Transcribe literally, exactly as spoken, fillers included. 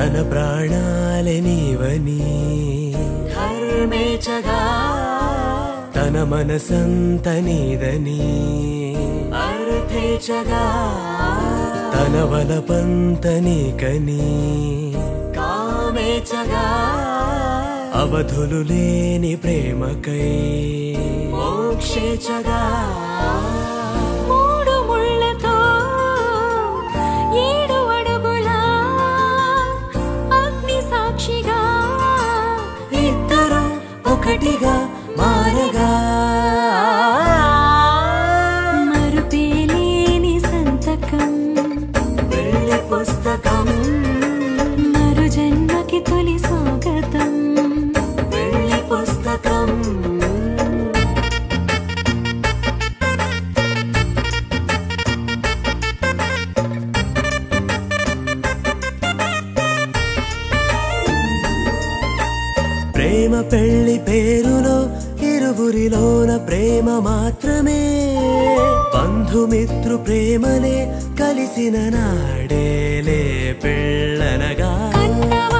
తన ప్రాణాలే నీవని ధర్మేచగా తన మనసంత నీదని అర్థేచగా తన వలపంత నీకని కామేచగా అవధులు లేని ప్రేమకై మోక్షేచగా మూడు ముళ్ళతో ఏడు అడుగుల అగ్ని సాక్షిగా ఇద్దరు ఒకటిగా మారగా మరుపేలేని సంతకం వెళ్ళి పుస్తకం మరు జన్మకి తొలి స్వాగతం వెళ్ళి పుస్తకం ప్రేమ పెళ్లి పేరులో ఇరువురిలోన ప్రేమ మాత్రమే బంధుమిత్రు ప్రేమలే కలిసిన నాడేలే పెళ్ళనగా కన్నవ